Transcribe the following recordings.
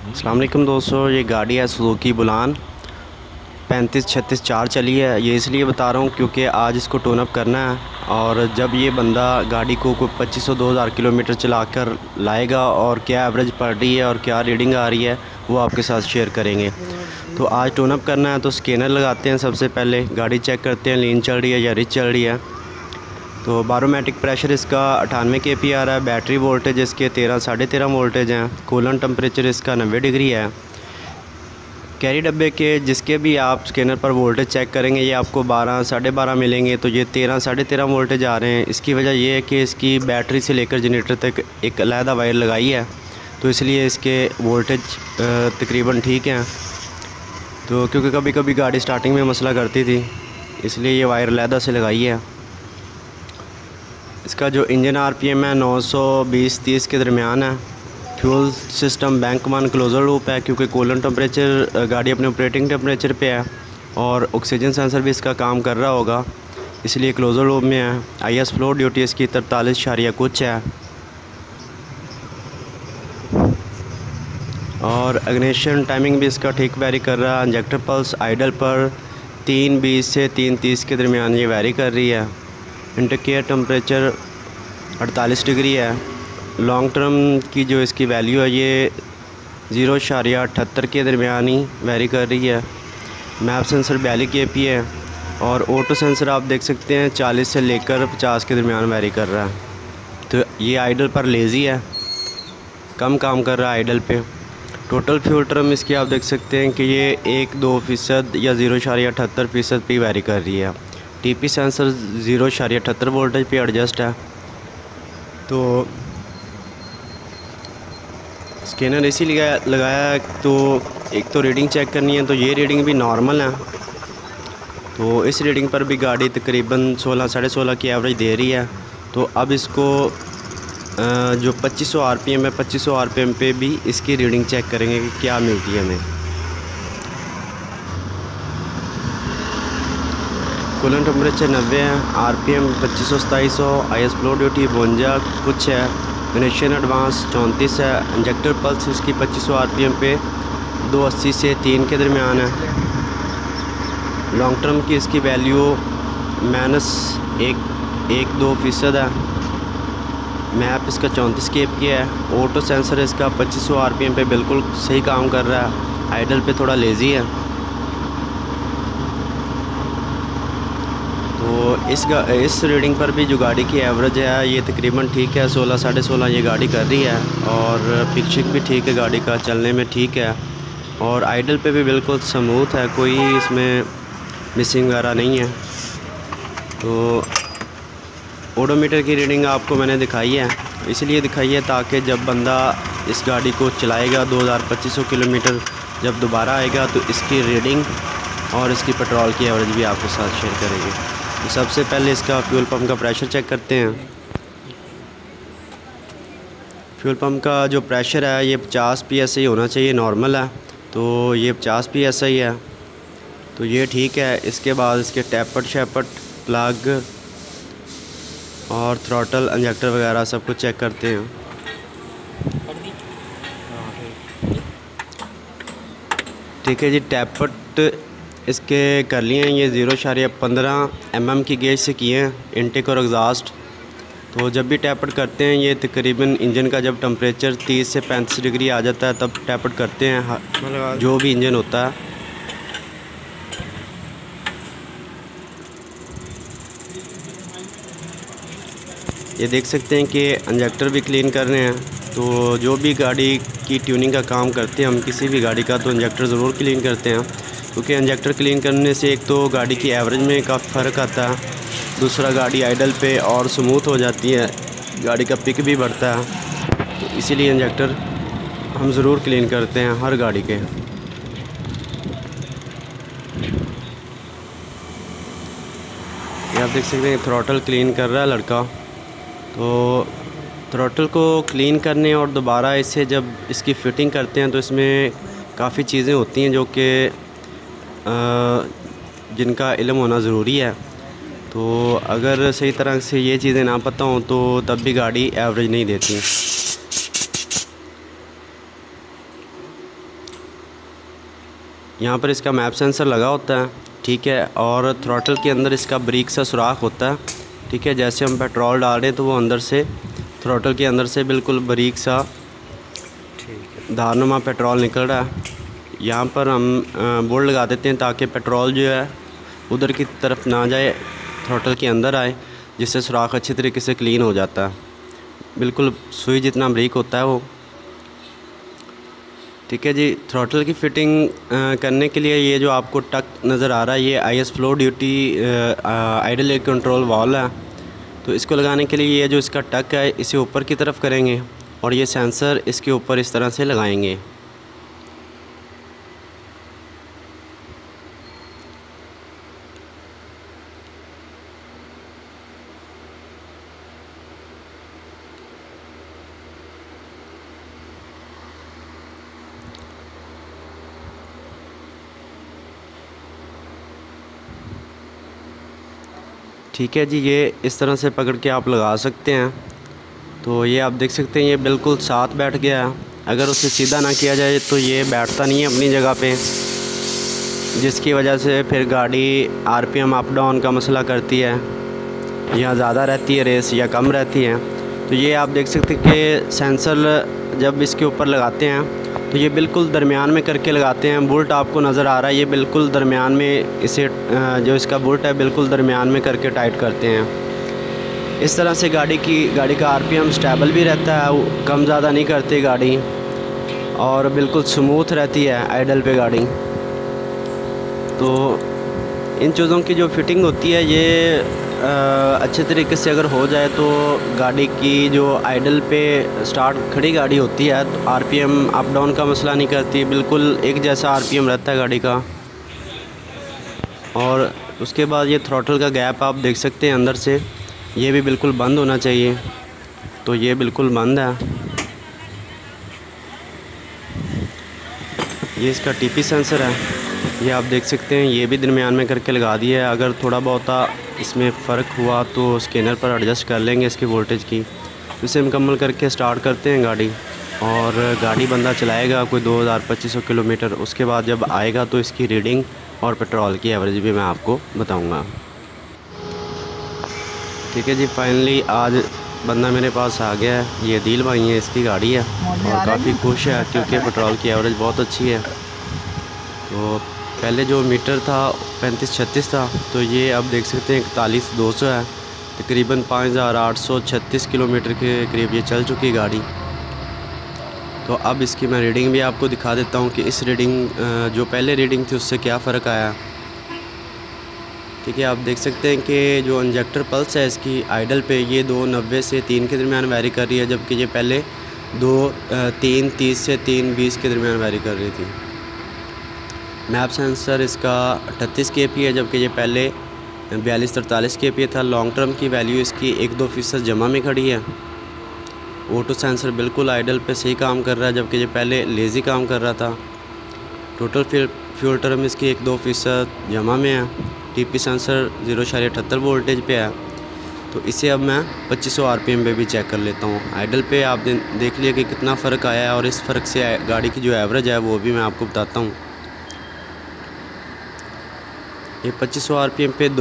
अस्सलाम वालेकुम दोस्तों, ये गाड़ी है सुज़ुकी बुलान 3536 4 चली है। ये इसलिए बता रहा हूँ क्योंकि आज इसको टोन अप करना है, और जब ये बंदा गाड़ी को कोई 2500-2000 किलोमीटर चला कर लाएगा और क्या एवरेज पड़ रही है और क्या रीडिंग आ रही है वो आपके साथ शेयर करेंगे। तो आज टोन अप करना है तो स्कैनर लगाते हैं। सबसे पहले गाड़ी चेक करते हैं लीन चल रही है या रिच चल रही है। तो बारोमेट्रिक प्रेशर इसका 98 kP आ रहा है। बैटरी वोल्टेज इसके 13-13.5 वोल्टेज हैं। कूलेंट टेम्परेचर इसका 90 डिग्री है। कैरी डब्बे के जिसके भी आप स्कैनर पर वोल्टेज चेक करेंगे ये आपको 12-12.5 मिलेंगे। तो ये 13-13.5 वोल्टेज आ रहे हैं। इसकी वजह ये है कि इसकी बैटरी से लेकर जनरेटर तक एक अलहदा वायर लगाई है, तो इसलिए इसके वोल्टेज तकरीबन ठीक हैं। तो क्योंकि कभी कभी गाड़ी स्टार्टिंग में मसला करती थी, इसलिए ये वायर अलहदा से लगाई है। इसका जो इंजन आरपीएम है 920-30 के दरमियान है। Fuel system bank one closer loop है क्योंकि कूलेंट टेम्परेचर गाड़ी अपने ऑपरेटिंग टेम्परेचर पे है, और ऑक्सीजन सेंसर भी इसका काम कर रहा होगा, इसलिए क्लोज़र लूप में है। आईएस फ्लो ड्यूटी इसकी 43 कुछ है। और इग्निशन टाइमिंग भी इसका ठीक वेरी कर रहा है। इंजेक्टर पल्स आइडल पर 3:20 से 3:30 के दरमियान ये वेरी कर रही है। इंडिकेटर टेम्परेचर 48 डिग्री है। लॉन्ग टर्म की जो इसकी वैल्यू है ये 0.78 के दरमियान ही वेरी कर रही है। मैप सेंसर 42 kP है, और ऑटो सेंसर आप देख सकते हैं 40 से लेकर 50 के दरमियान वेरी कर रहा है। तो ये आइडल पर लेज़ी है, कम काम कर रहा है आइडल पे। टोटल फ्यूल टर्म इसकी आप देख सकते हैं कि ये 1-2% या 0.78% पे वेरी कर रही है। टीपी सेंसर 0.78 वोल्टेज पे एडजस्ट है। तो स्कैनर इसीलिए लगाया है, तो एक तो रीडिंग चेक करनी है, तो ये रीडिंग भी नॉर्मल है। तो इस रीडिंग पर भी गाड़ी तकरीबन 16-16.5 की एवरेज दे रही है। तो अब इसको जो 2500 आरपीएम है 2500 आरपीएम पे भी इसकी रीडिंग चेक करेंगे कि क्या मिलती है हमें। कूलेंट टेम्परेचर 90 है। आरपीएम 2500-2700। आईएस फ्लो ड्यूटी 52 कुछ है। इग्निशन एडवांस 34 है। इंजेक्टर पल्स इसकी 2500 आरपीएम पे 280 से 3 के दरमियान है। लॉन्ग टर्म की इसकी वैल्यू -1-2% है। मैप इसका 34 kP है। ऑटो सेंसर इसका 2500 आरपीएम पे बिल्कुल सही काम कर रहा है। आइडल पे थोड़ा लेज़ी है। तो इस रीडिंग पर भी जो गाड़ी की एवरेज है ये तकरीबन ठीक है। 16-16.5 ये गाड़ी कर रही है, और पिक भी ठीक है गाड़ी का, चलने में ठीक है, और आइडल पे भी बिल्कुल स्मूथ है, कोई इसमें मिसिंग वगैरह नहीं है। तो ओडोमीटर की रीडिंग आपको मैंने दिखाई है, इसलिए दिखाई है ताकि जब बंदा इस गाड़ी को चलाएगा 2500 किलोमीटर जब दोबारा आएगा तो इसकी रीडिंग और इसकी पेट्रोल की एवरेज भी आपके साथ शेयर करेंगे। तो सबसे पहले इसका फ्यूल पंप का प्रेशर चेक करते हैं। फ्यूल पंप का जो प्रेशर है ये 50 PSI होना चाहिए, नॉर्मल है। तो ये 50 PSI है, तो ये ठीक है। इसके बाद इसके टैपट शैपट प्लग और थ्रॉटल इंजेक्टर वगैरह सब कुछ चेक करते हैं। ठीक है जी, टैपट इसके कर लिए हैं। ये 0.15 mm की गेज से किए हैं, इनटेक और एग्जॉस्ट। तो जब भी टैपट करते हैं ये तकरीबन इंजन का जब टेम्परेचर 30 से 35 डिग्री आ जाता है तब टैपट करते हैं, जो भी इंजन होता है। ये देख सकते हैं कि इंजेक्टर भी क्लीन कर रहे हैं। तो जो भी गाड़ी की ट्यूनिंग का काम करते हैं हम किसी भी गाड़ी का, तो इंजेक्टर ज़रूर क्लीन करते हैं, क्योंकि इंजेक्टर क्लीन करने से एक तो गाड़ी की एवरेज में काफ़ी फ़र्क आता है, दूसरा गाड़ी आइडल पे और स्मूथ हो जाती है, गाड़ी का पिक भी बढ़ता है। तो इसीलिए इंजेक्टर हम ज़रूर क्लीन करते हैं हर गाड़ी के। ये आप देख सकते हैं थ्रॉटल क्लीन कर रहा है लड़का। तो थ्रॉटल को क्लीन करने और दोबारा इसे जब इसकी फ़िटिंग करते हैं तो इसमें काफ़ी चीज़ें होती हैं जो कि जिनका इल्म होना ज़रूरी है। तो अगर सही तरह से ये चीज़ें ना पता हों तो तब भी गाड़ी एवरेज नहीं देती। यहाँ पर इसका मैप सेंसर लगा होता है, ठीक है। और थ्रॉटल के अंदर इसका ब्रेक सा सुराख होता है, ठीक है। जैसे हम पेट्रोल डाल रहे हैं तो वो अंदर से थ्रॉटल के अंदर से बिल्कुल बारीक सा धारनुमा पेट्रोल निकल रहा है। यहाँ पर हम बोर्ड लगा देते हैं ताकि पेट्रोल जो है उधर की तरफ ना जाए, थ्रॉटल के अंदर आए, जिससे सुराख अच्छी तरीके से क्लीन हो जाता है। बिल्कुल सुई जितना ब्रेक होता है वो, ठीक है जी। थ्रॉटल की फ़िटिंग करने के लिए ये जो आपको टक नज़र आ रहा है ये IS flow duty idle air control valve है। तो इसको लगाने के लिए ये जो इसका टक है इसे ऊपर की तरफ करेंगे और ये सेंसर इसके ऊपर इस तरह से लगाएंगे। ठीक है जी, ये इस तरह से पकड़ के आप लगा सकते हैं। तो ये आप देख सकते हैं ये बिल्कुल साथ बैठ गया है। अगर उसे सीधा ना किया जाए तो ये बैठता नहीं है अपनी जगह पे, जिसकी वजह से फिर गाड़ी RPM अप डाउन का मसला करती है, या ज़्यादा रहती है रेस या कम रहती है। तो ये आप देख सकते हैं कि सेंसर जब इसके ऊपर लगाते हैं तो ये बिल्कुल दरमियान में करके लगाते हैं। बुल्ट आपको नज़र आ रहा है, ये बिल्कुल दरमियान में इसे जो इसका बुल्ट है बिल्कुल दरमियान में करके टाइट करते हैं। इस तरह से गाड़ी का RPM स्टेबल भी रहता है, कम ज़्यादा नहीं करती गाड़ी, और बिल्कुल स्मूथ रहती है आइडल पे गाड़ी। तो इन चीज़ों की जो फिटिंग होती है ये अच्छे तरीके से अगर हो जाए तो गाड़ी की जो आइडल पे स्टार्ट खड़ी गाड़ी होती है तो RPM अप डाउन का मसला नहीं करती, बिल्कुल एक जैसा RPM रहता है गाड़ी का। और उसके बाद ये थ्रॉटल का गैप आप देख सकते हैं अंदर से, ये भी बिल्कुल बंद होना चाहिए। तो ये बिल्कुल बंद है। ये इसका TP सेंसर है, ये आप देख सकते हैं, ये भी दरमियान में करके लगा दिया है। अगर थोड़ा बहुत इसमें फ़र्क हुआ तो स्कैनर पर एडजस्ट कर लेंगे इसकी वोल्टेज की। इसे मुकम्मल करके स्टार्ट करते हैं गाड़ी, और गाड़ी बंदा चलाएगा कोई 2200 किलोमीटर। उसके बाद जब आएगा तो इसकी रीडिंग और पेट्रोल की एवरेज भी मैं आपको बताऊंगा। ठीक है जी, फाइनली आज बंदा मेरे पास आ गया है। ये दिल भाई है, इसकी गाड़ी है और काफ़ी खुश है क्योंकि पेट्रोल की एवरेज बहुत अच्छी है। तो पहले जो मीटर था 3536 था, तो ये आप देख सकते हैं 41200 है। तकरीबन 5836 किलोमीटर के करीब ये चल चुकी गाड़ी। तो अब इसकी मैं रीडिंग भी आपको दिखा देता हूँ कि इस रीडिंग जो पहले रीडिंग थी उससे क्या फ़र्क आया। ठीक है, आप देख सकते हैं कि जो इंजेक्टर पल्स है इसकी आइडल पे ये 290 से 3 के दरमियान वैरी कर रही है, जबकि ये पहले 330 से 320 के दरमियान वैरी कर रही थी। मैप सेंसर इसका 38 kp है, जबकि ये पहले 4243 kp था। लॉन्ग टर्म की वैल्यू इसकी 1-2% जमा में खड़ी है। ऑटो सेंसर बिल्कुल आइडल पे सही काम कर रहा है, जबकि ये पहले लेज़ी काम कर रहा था। टोटल फ्यूल टर्म इसकी 1-2% जमा में है। TP सेंसर 0.78 वोल्टेज पे है। तो इसे अब मैं 2500 RPM पे भी चेक कर लेता हूँ। आइडल पे आप देख लिया कि कितना फ़र्क आया है, और इस फ़र्क से गाड़ी की जो एवरेज है वो भी मैं आपको बताता हूँ। ये 2500 RPM पे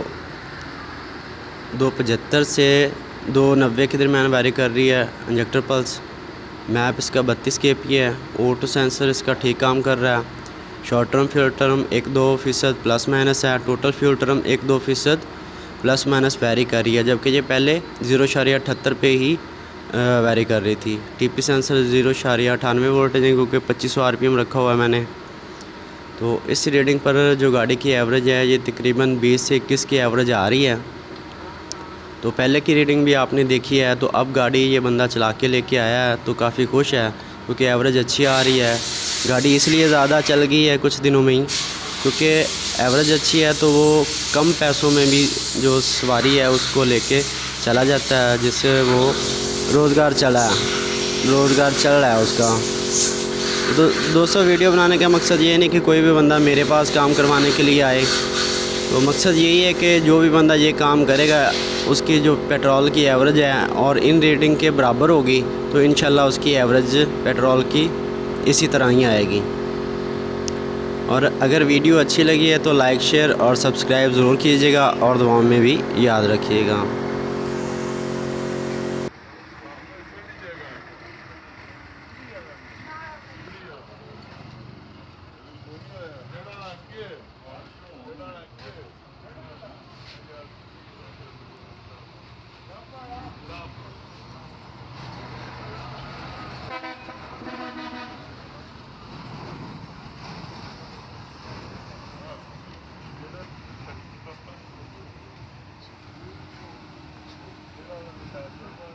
275 से 290 के दरमियान वैरी कर रही है इंजेक्टर पल्स। मैप इसका 32 kp है। ऑटो सेंसर इसका ठीक काम कर रहा है। Short term fuel term 1-2% plus minus है। Total fuel term 1-2% plus minus vary कर रही है, जबकि ये पहले 0.78 पे ही वैरी कर रही थी। TP सेंसर 0.98 वोल्टेज है, क्योंकि 2500 RPM रखा हुआ है मैंने। तो इस रीडिंग पर जो गाड़ी की एवरेज है ये तकरीबन 20 से 21 की एवरेज आ रही है। तो पहले की रीडिंग भी आपने देखी है। तो अब गाड़ी ये बंदा चला के लेके आया है तो काफ़ी खुश है, क्योंकि एवरेज अच्छी आ रही है। गाड़ी इसलिए ज़्यादा चल गई है कुछ दिनों में ही, क्योंकि एवरेज अच्छी है तो वो कम पैसों में भी जो सवारी है उसको लेके चला जाता है, जिससे वो रोज़गार चल रहा है उसका। तो दोस्तों, वीडियो बनाने का मकसद ये नहीं कि कोई भी बंदा मेरे पास काम करवाने के लिए आए। तो मकसद यही है कि जो भी बंदा ये काम करेगा उसकी जो पेट्रोल की एवरेज है और इन रेटिंग के बराबर होगी, तो इंशाल्लाह उसकी एवरेज पेट्रोल की इसी तरह ही आएगी। और अगर वीडियो अच्छी लगी है तो लाइक शेयर और सब्सक्राइब ज़रूर कीजिएगा और दुआओं में भी याद रखिएगा।